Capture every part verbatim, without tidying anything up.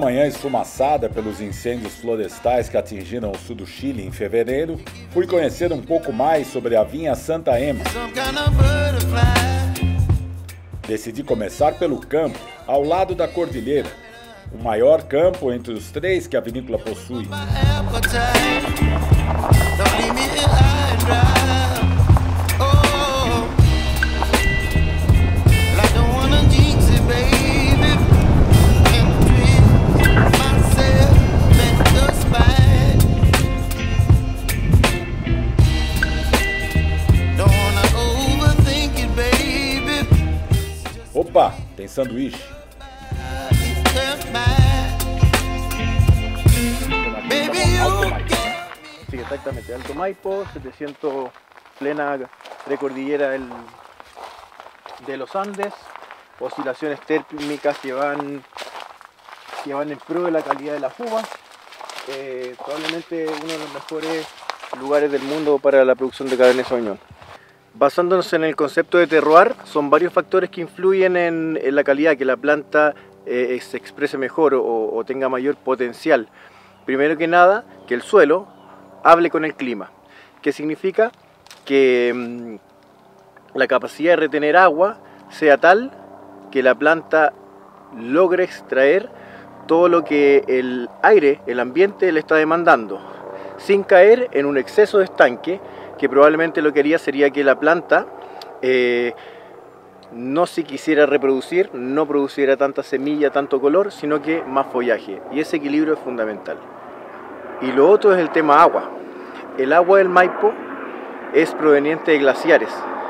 manhã esfumaçada pelos incêndios florestais que atingiram o sul do Chile em fevereiro, fui conhecer um pouco mais sobre a vinha Santa Ema. Decidi começar pelo campo, ao lado da cordilheira, o maior campo entre os três que a vinícola possui. Opa, tem sanduíche. Sí, exactamente, Alto Maipo, setecientos, plena precordillera del, de los Andes, oscilaciones térmicas que van, que van en pro de la calidad de las uvas, eh, probablemente uno de los mejores lugares del mundo para la producción de Cabernet Sauvignon. Basándonos en el concepto de terroir, son varios factores que influyen en, en la calidad, que la planta eh, se exprese mejor o, o tenga mayor potencial. Primero que nada, que el suelo hable con el clima. ¿Qué significa? Que mmm, la capacidad de retener agua sea tal que la planta logre extraer todo lo que el aire, el ambiente le está demandando, sin caer en un exceso de estanque, que probablemente lo que haría sería que la planta eh, no se quisiera reproducir, no produciera tanta semilla, tanto color, sino que más follaje. Y ese equilibrio es fundamental. Y lo otro es el tema agua. El agua del Maipo es proveniente de glaciares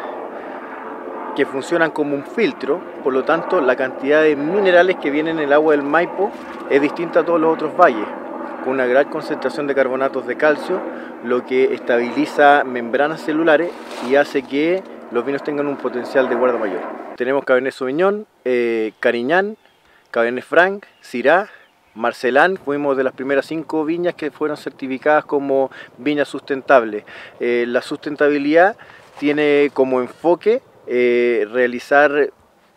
que funcionan como un filtro, por lo tanto la cantidad de minerales que vienen en el agua del Maipo es distinta a todos los otros valles, con una gran concentración de carbonatos de calcio, lo que estabiliza membranas celulares y hace que los vinos tengan un potencial de guarda mayor. Tenemos Cabernet Sauvignon, eh, Cariñán, Cabernet Franc, Syrah, Marcelán. Fuimos de las primeras cinco viñas que fueron certificadas como viñas sustentables. Eh, la sustentabilidad tiene como enfoque eh, realizar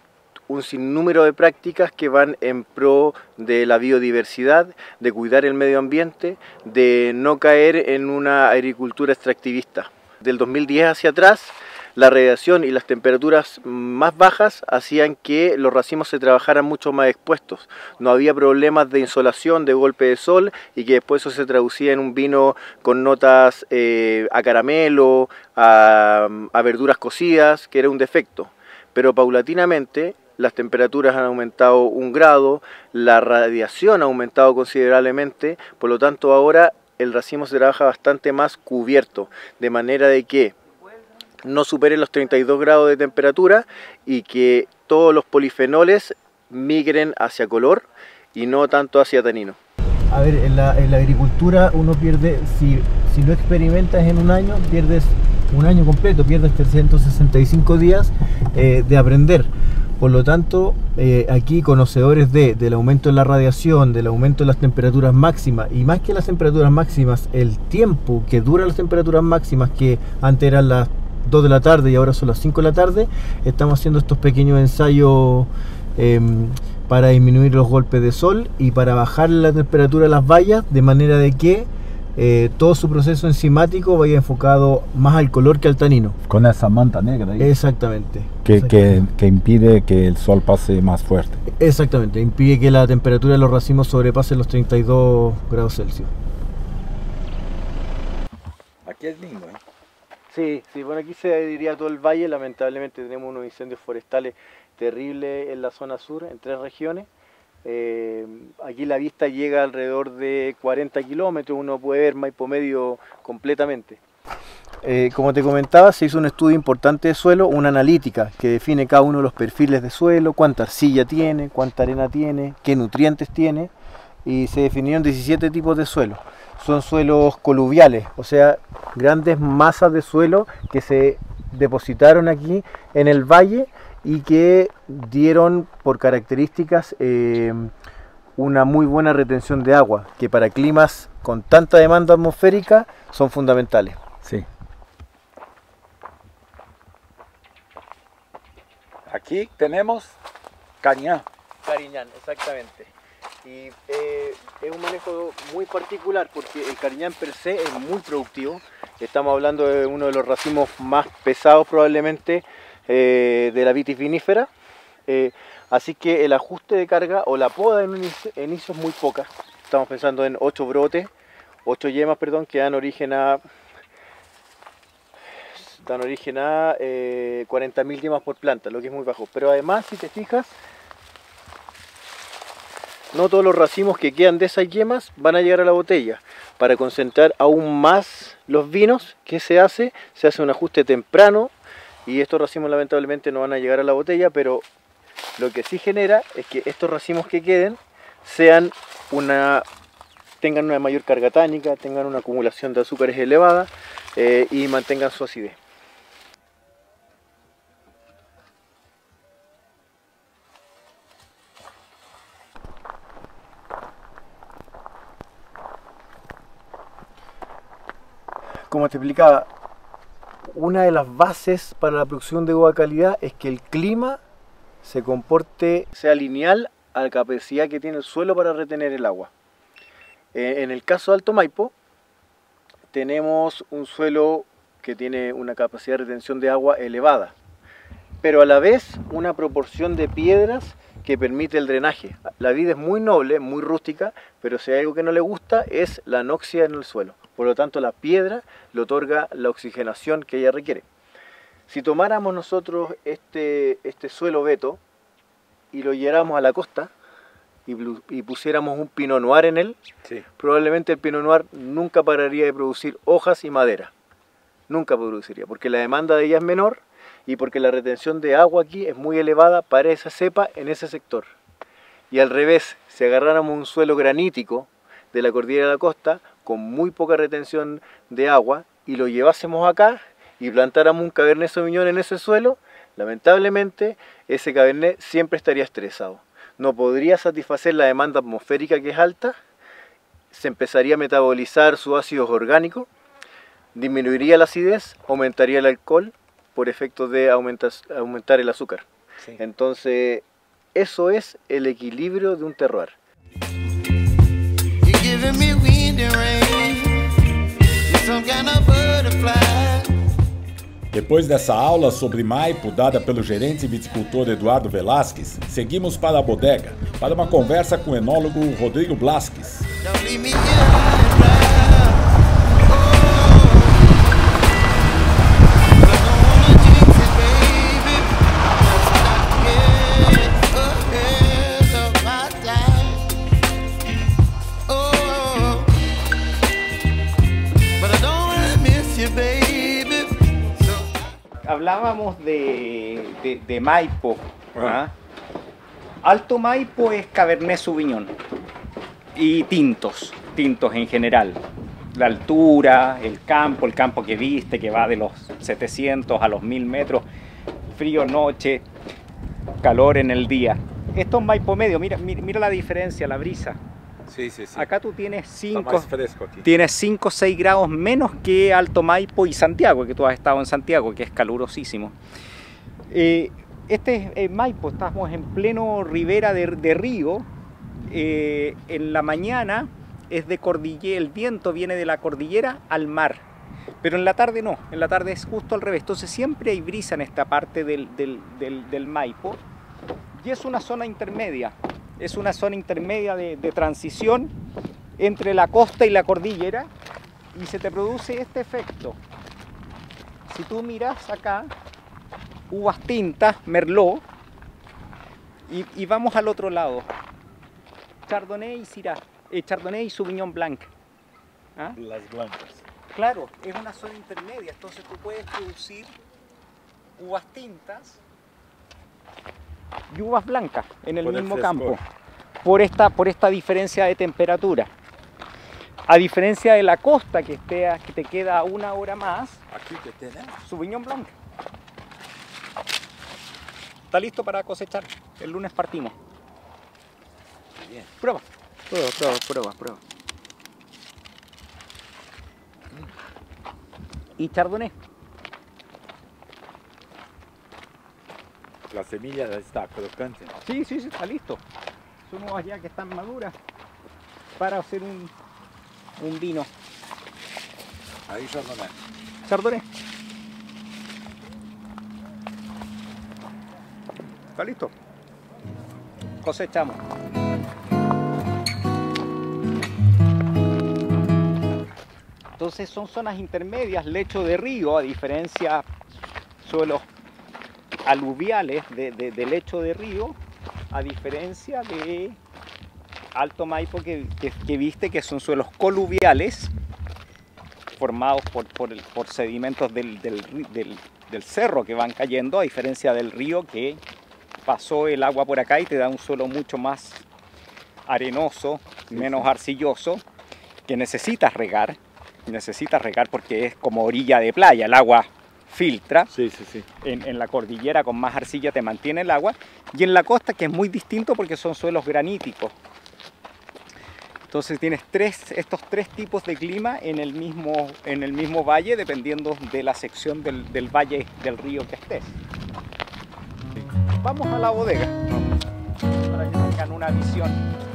un sinnúmero de prácticas que van en pro de la biodiversidad, de cuidar el medio ambiente, de no caer en una agricultura extractivista. Del dos mil diez hacia atrás, la radiación y las temperaturas más bajas hacían que los racimos se trabajaran mucho más expuestos. No había problemas de insolación, de golpe de sol, y que después eso se traducía en un vino con notas eh, a caramelo, a, a verduras cocidas, que era un defecto. Pero paulatinamente las temperaturas han aumentado un grado, la radiación ha aumentado considerablemente, por lo tanto ahora el racimo se trabaja bastante más cubierto, de manera de que no supere los treinta y dos grados de temperatura y que todos los polifenoles migren hacia color y no tanto hacia tanino. A ver, en la, en la agricultura uno pierde, si, si no experimentas en un año, pierdes un año completo, pierdes trescientos sesenta y cinco días eh, de aprender. Por lo tanto, eh, aquí conocedores de, del aumento de la radiación, del aumento de las temperaturas máximas, y más que las temperaturas máximas, el tiempo que duran las temperaturas máximas, que antes eran las dos de la tarde y ahora son las cinco de la tarde, estamos haciendo estos pequeños ensayos eh, para disminuir los golpes de sol y para bajar la temperatura de las bayas, de manera de que Eh, todo su proceso enzimático vaya enfocado más al color que al tanino. Con esa manta negra ahí. Exactamente. Que, exactamente. Que, que impide que el sol pase más fuerte. Exactamente, impide que la temperatura de los racimos sobrepase los treinta y dos grados Celsius. Aquí es lindo, ¿eh? Sí, sí, bueno, aquí se diría todo el valle. Lamentablemente tenemos unos incendios forestales terribles en la zona sur, en tres regiones. Eh, aquí la vista llega alrededor de cuarenta kilómetros, uno puede ver Maipo Medio completamente. Eh, como te comentaba, se hizo un estudio importante de suelo, una analítica que define cada uno de los perfiles de suelo, cuánta arcilla tiene, cuánta arena tiene, qué nutrientes tiene, y se definieron diecisiete tipos de suelo. Son suelos coluviales, o sea, grandes masas de suelo que se depositaron aquí en el valle y que dieron por características eh, una muy buena retención de agua, que para climas con tanta demanda atmosférica son fundamentales. Sí. Aquí tenemos Cariñán. Cariñán, exactamente. Y eh, es un manejo muy particular porque el Cariñán per se es muy productivo. Estamos hablando de uno de los racimos más pesados probablemente eh, de la vitis vinífera. Eh, así que el ajuste de carga o la poda en un inicio, en inicio es muy poca. Estamos pensando en ocho brotes, ocho yemas, perdón, que dan origen a dan origen a eh, cuarenta mil yemas por planta, lo que es muy bajo. Pero además, si te fijas, no todos los racimos que quedan de esas yemas van a llegar a la botella. Para concentrar aún más los vinos, ¿qué se hace? Se hace un ajuste temprano y estos racimos lamentablemente no van a llegar a la botella, pero lo que sí genera es que estos racimos que queden sean una, tengan una mayor carga tánica, tengan una acumulación de azúcares elevada eh, y mantengan su acidez. Como te explicaba, una de las bases para la producción de uva de calidad es que el clima se comporte, sea lineal a la capacidad que tiene el suelo para retener el agua. Eh, en el caso de Alto Maipo, tenemos un suelo que tiene una capacidad de retención de agua elevada, pero a la vez una proporción de piedras que permite el drenaje. La vid es muy noble, muy rústica, pero si hay algo que no le gusta es la anoxia en el suelo. Por lo tanto, la piedra le otorga la oxigenación que ella requiere. Si tomáramos nosotros este, este suelo veto y lo lleváramos a la costa y, y pusiéramos un Pinot Noir en él, sí, probablemente el Pinot Noir nunca pararía de producir hojas y madera. Nunca produciría, porque la demanda de ella es menor y porque la retención de agua aquí es muy elevada para esa cepa en ese sector. Y al revés, si agarráramos un suelo granítico de la cordillera de la costa con muy poca retención de agua y lo llevásemos acá y plantáramos un Cabernet Sauvignon en ese suelo, lamentablemente ese Cabernet siempre estaría estresado. No podría satisfacer la demanda atmosférica que es alta, se empezaría a metabolizar sus ácidos orgánicos, disminuiría la acidez, aumentaría el alcohol por efecto de aumentar, aumentar el azúcar. Sí. Entonces, eso es el equilibrio de un terroir. Depois dessa aula sobre Maipo, dada pelo gerente e viticultor Eduardo Velasquez, seguimos para a bodega, para uma conversa com o enólogo Rodrigo Blasquez. Hablábamos de, de, de Maipo. ¿Ah? Alto Maipo es Cabernet Sauvignon y tintos, tintos en general. La altura, el campo, el campo que viste, que va de los setecientos a los mil metros, frío noche, calor en el día. Esto es Maipo medio, mira, mira, mira la diferencia, la brisa. Sí, sí, sí. Acá tú tienes cinco o seis grados menos que Alto Maipo y Santiago, que tú has estado en Santiago, que es calurosísimo. Eh, este es eh, Maipo, estamos en pleno ribera de, de río. Eh, en la mañana es de cordillera, el viento viene de la cordillera al mar, pero en la tarde no, en la tarde es justo al revés. Entonces siempre hay brisa en esta parte del, del, del, del Maipo y es una zona intermedia. Es una zona intermedia de, de transición entre la costa y la cordillera y se te produce este efecto. Si tú miras acá, uvas tintas, Merlot, y, y vamos al otro lado, Chardonnay y Syrah, eh, Chardonnay y Sauvignon Blanc. ¿Ah? Las blancas. Claro, es una zona intermedia, entonces tú puedes producir uvas tintas y uvas blancas en el mismo campo por esta, por esta diferencia de temperatura. A diferencia de la costa que te, que te queda una hora más, aquí que tenés Sauvignon Blanc. Está listo para cosechar. El lunes partimos. Bien. Prueba, prueba, prueba, prueba, prueba. Y Chardonnay. La semilla está crocante. Sí, sí, sí, está listo. son uvas ya que están maduras para hacer un, un vino. Ahí Chardonnay. Chardonnay. ¿Está listo? Cosechamos. Entonces son zonas intermedias, lecho de río, a diferencia suelos aluviales de, de, de lecho de río, a diferencia de Alto Maipo que, que, que viste que son suelos coluviales formados por, por, el, por sedimentos del, del, del, del cerro que van cayendo, a diferencia del río que pasó el agua por acá y te da un suelo mucho más arenoso, sí, menos sí. arcilloso, que necesitas regar, necesitas regar porque es como orilla de playa, el agua filtra, sí, sí, sí. En, en la cordillera con más arcilla te mantiene el agua, y en la costa que es muy distinto porque son suelos graníticos. Entonces tienes tres, estos tres tipos de clima en el mismo, en el mismo valle, dependiendo de la sección del, del valle del río que estés. Vamos a la bodega, para que tengan una visión.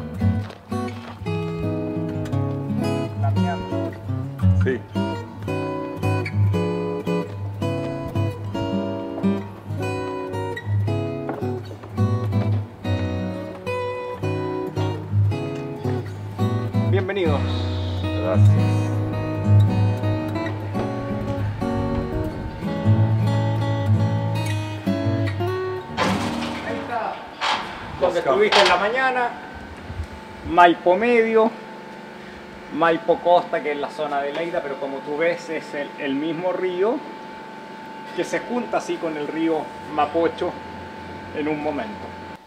Lameando. Sí. Bienvenidos. Gracias. Ahí está. Donde estuviste en la mañana. Maipo Medio. Maipo Costa, que es la zona de Leida, pero como tú ves es el, el mismo río que se junta así con el río Mapocho en un momento.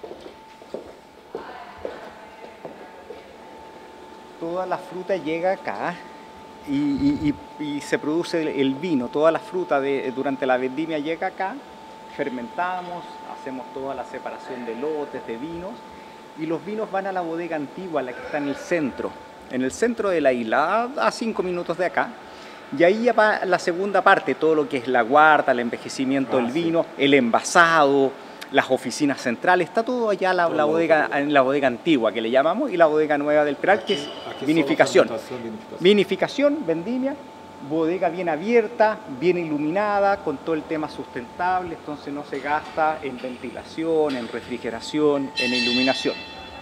Toda la fruta llega acá y, y, y, y se produce el, el vino. Toda la fruta de, durante la vendimia llega acá, fermentamos, hacemos toda la separación de lotes, de vinos, y los vinos van a la bodega antigua, la que está en el centro, en el centro de la isla, a cinco minutos de acá. Y ahí ya va la segunda parte, todo lo que es la guarda, el envejecimiento ah, del vino, sí. el envasado, las oficinas centrales, está todo allá la, la bodega, en la bodega antigua que le llamamos, y la bodega nueva del Peral, que es vinificación. Vinificación, vendimia, bodega bien abierta, bien iluminada, con todo el tema sustentable, entonces no se gasta en ventilación, en refrigeración, en iluminación.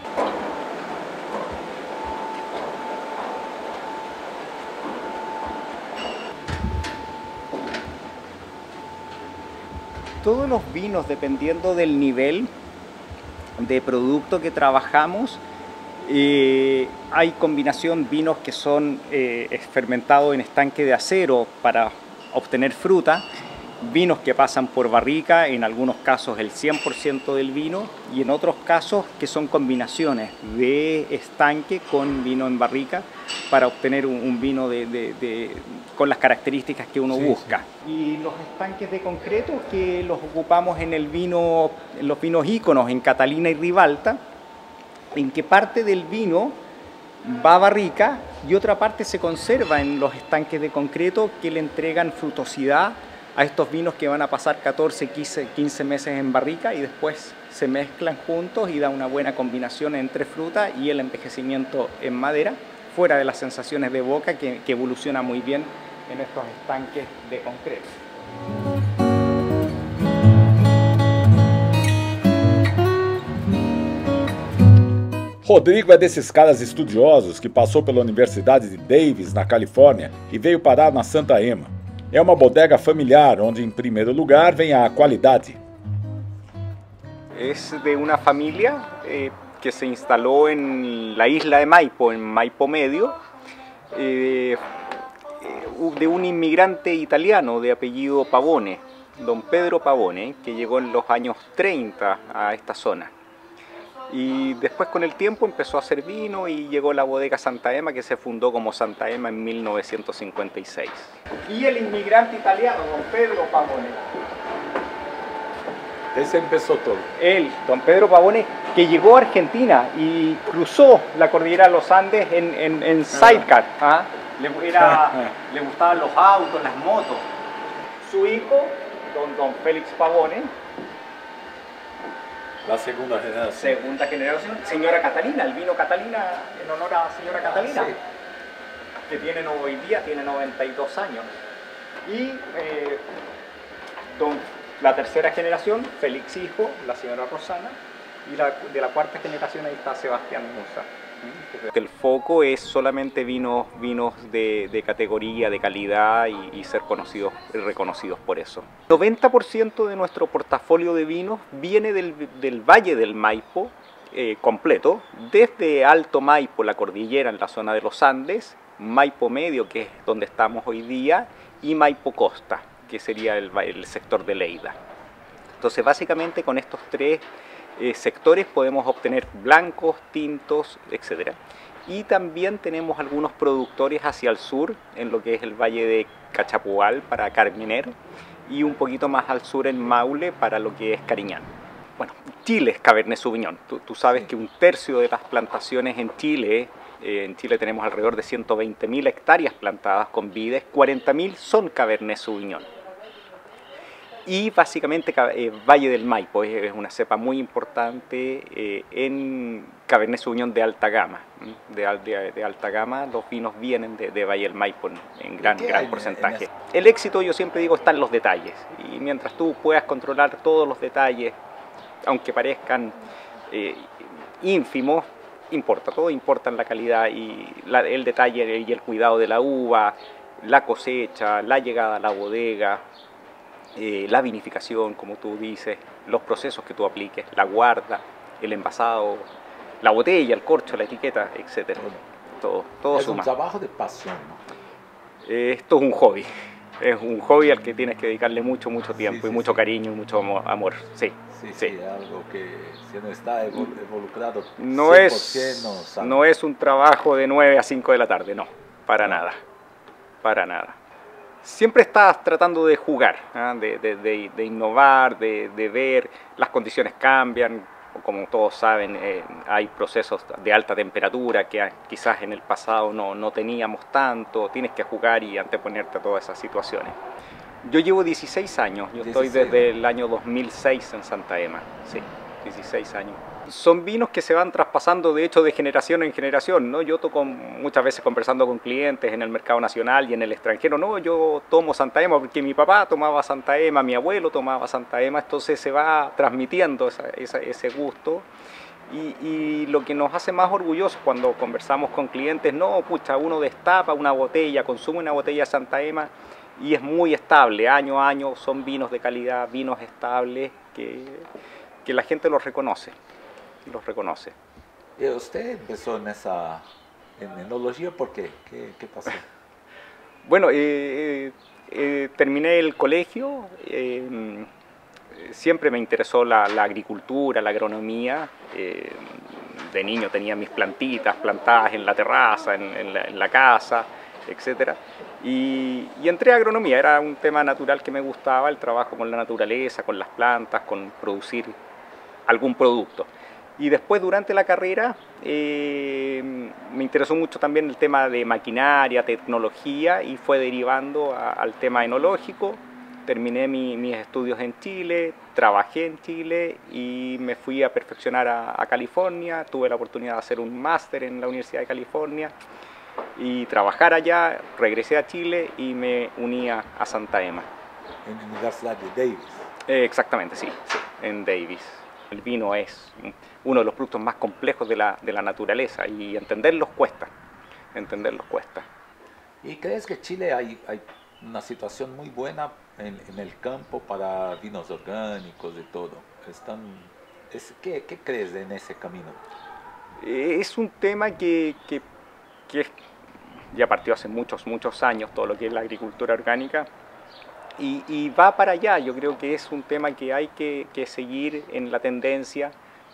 Todos los vinos, dependiendo del nivel de producto que trabajamos, eh, hay combinación vinos que son eh, fermentados en estanque de acero para obtener fruta, vinos que pasan por barrica, en algunos casos el cien por ciento del vino, y en otros casos que son combinaciones de estanque con vino en barrica para obtener un, un vino de, de, de, con las características que uno sí, busca. Sí. Y los estanques de concreto que los ocupamos en, el vino, en los vinos íconos, en Catalina y Ribalta, en que parte del vino va a barrica y otra parte se conserva en los estanques de concreto que le entregan frutosidad a estos vinos que van a pasar catorce, quince meses en barrica y después se mezclan juntos y da una buena combinación entre fruta y el envejecimiento en madera, fuera de las sensaciones de boca que, que evoluciona muy bien en estos estanques de concreto. Rodrigo é desses caras estudiosos que passou pela Universidade de Davis, na Califórnia, e veio parar na Santa Ema. É uma bodega familiar, onde em primeiro lugar vem a qualidade. É de uma família eh, que se instalou em la isla de Maipo, em Maipo Medio, eh, de un inmigrante italiano de apellido Pavone, don Pedro Pavone, que llegó en los años treinta a esta zona. Y después con el tiempo empezó a hacer vino y llegó la bodega Santa Ema, que se fundó como Santa Ema en mil novecientos cincuenta y seis. Y el inmigrante italiano, don Pedro Pavone. Ese empezó todo. Él, don Pedro Pavone, que llegó a Argentina y cruzó la cordillera de los Andes en, en, en sidecar. ¿Ah? Le, era, le gustaban los autos, las motos. Su hijo, don, don Félix Pavone, La segunda generación. Segunda generación, señora Catalina, el vino Catalina, en honor a señora Catalina, sí. que tiene hoy día tiene noventa y dos años. Y eh, don, la tercera generación, Félix hijo, la señora Rosana, y la, de la cuarta generación ahí está Sebastián Musa. El foco es solamente vinos, vinos de, de categoría, de calidad y, y ser conocidos y reconocidos por eso. El noventa por ciento de nuestro portafolio de vinos viene del, del Valle del Maipo eh, completo, desde Alto Maipo, la cordillera en la zona de los Andes, Maipo Medio, que es donde estamos hoy día, y Maipo Costa, que sería el, el sector de Lleida. Entonces, básicamente con estos tres Eh, sectores podemos obtener blancos, tintos, etcétera. Y también tenemos algunos productores hacia el sur, en lo que es el Valle de Cachapual para Carminer, y un poquito más al sur en Maule para lo que es Cariñán. Bueno, Chile es Cabernet Sauvignon. Tú, tú sabes que un tercio de las plantaciones en Chile, eh, en Chile tenemos alrededor de ciento veinte mil hectáreas plantadas con vides, cuarenta mil son Cabernet Sauvignon. Y básicamente eh, Valle del Maipo es una cepa muy importante eh, en Cabernet Sauvignon de alta gama. De, de, de alta gama los vinos vienen de, de Valle del Maipo en, en gran, gran porcentaje. El éxito, yo siempre digo, está en los detalles. Y mientras tú puedas controlar todos los detalles, aunque parezcan eh, ínfimos, importa. Todo importa en la calidad y la, el detalle y el cuidado de la uva, la cosecha, la llegada a la bodega, Eh, la vinificación, como tú dices, los procesos que tú apliques, la guarda, el envasado, la botella, el corcho, la etiqueta, etcétera. Todo, todo es suma. un trabajo de pasión, ¿no? Eh, esto es un hobby, es un hobby al que tienes que dedicarle mucho, mucho tiempo sí, y sí, mucho sí. cariño y mucho amor. Sí, sí, sí. sí, algo que si no está involucrado no cien por es, ciento no sabe. no es un trabajo de nueve a cinco de la tarde, no, para no. nada, para nada. Siempre estás tratando de jugar, ¿eh? de, de, de, de innovar, de, de ver, las condiciones cambian, como todos saben, eh, hay procesos de alta temperatura que quizás en el pasado no, no teníamos tanto, tienes que jugar y anteponerte a todas esas situaciones. Yo llevo dieciséis años, yo estoy desde el año dos mil seis en Santa Ema, sí, dieciséis años. Son vinos que se van traspasando, de hecho, de generación en generación, ¿no? Yo toco muchas veces conversando con clientes en el mercado nacional y en el extranjero, no, yo tomo Santa Ema porque mi papá tomaba Santa Ema, mi abuelo tomaba Santa Ema, entonces se va transmitiendo esa, esa, ese gusto. Y, y lo que nos hace más orgullosos cuando conversamos con clientes, no, pucha, uno destapa una botella, consume una botella de Santa Ema y es muy estable, año a año son vinos de calidad, vinos estables que, que la gente los reconoce. los reconoce. ¿Y usted empezó en esa en enología por qué? ¿Qué, qué pasó? Bueno, eh, eh, terminé el colegio, eh, siempre me interesó la, la agricultura, la agronomía, eh, de niño tenía mis plantitas plantadas en la terraza, en, en, la, en la casa, etcétera. Y, y entré a agronomía, era un tema natural que me gustaba, el trabajo con la naturaleza, con las plantas, con producir algún producto. Y después, durante la carrera, eh, me interesó mucho también el tema de maquinaria, tecnología, y fue derivando a, al tema enológico. Terminé mi, mis estudios en Chile, trabajé en Chile y me fui a perfeccionar a, a California. Tuve la oportunidad de hacer un máster en la Universidad de California y trabajar allá. Regresé a Chile y me uní a, a Santa Ema. En la Universidad de Davis. Eh, exactamente, sí, sí, en Davis. El vino es uno de los productos más complejos de la, de la naturaleza y entenderlos cuesta, entenderlos cuesta. ¿Y crees que Chile hay, hay una situación muy buena en, en el campo para vinos orgánicos y todo? Están, es, ¿qué, ¿Qué crees en ese camino? Es un tema que, que, que ya partió hace muchos, muchos años, todo lo que es la agricultura orgánica. Y, y va para allá, yo creo que es un tema que hay que, que seguir en la tendencia.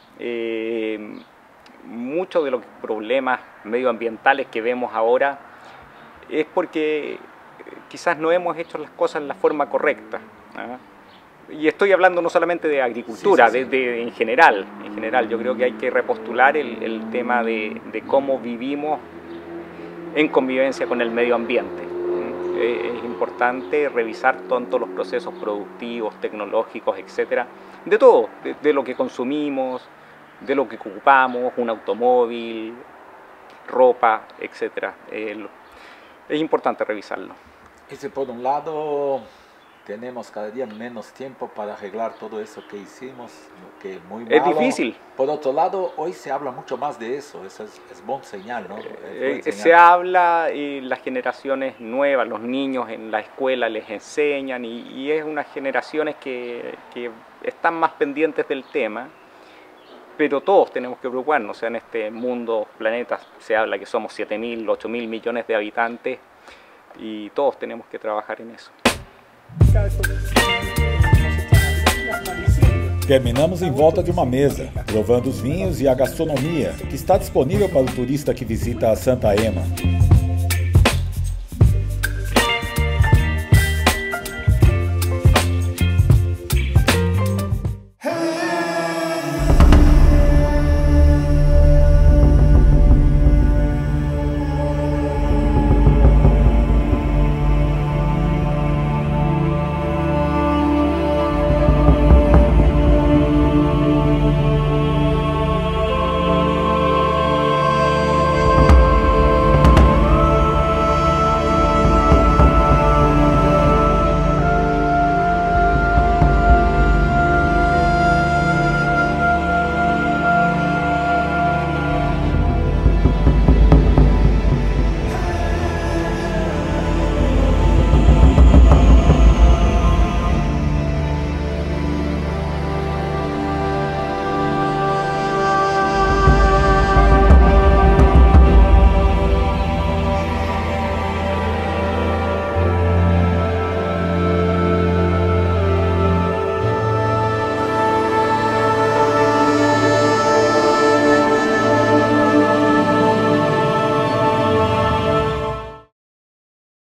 Eh, muchos de los problemas medioambientales que vemos ahora es porque quizás no hemos hecho las cosas de la forma correcta, ¿eh? Y estoy hablando no solamente de agricultura, sí, sí, sí. De, de, en general, en general yo creo que hay que repostular el, el tema de, de cómo vivimos en convivencia con el medio ambiente. Es importante revisar todos los procesos productivos, tecnológicos, etcétera, de todo, de, de lo que consumimos, de lo que ocupamos, un automóvil, ropa, etcétera. Eh, es importante revisarlo. Y por un lado tenemos cada día menos tiempo para arreglar todo eso que hicimos, que es muy malo. Es difícil. Por otro lado, hoy se habla mucho más de eso, eso es, es buen señal, ¿no? Eh, señal. Se habla y las generaciones nuevas, los niños en la escuela les enseñan y, y es unas generaciones que, que están más pendientes del tema, pero todos tenemos que preocuparnos. O sea, en este mundo, planeta, se habla que somos siete mil, ocho mil millones de habitantes y todos tenemos que trabajar en eso. Terminamos em volta de uma mesa, provando os vinhos e a gastronomia que está disponível para o turista que visita a Santa Ema.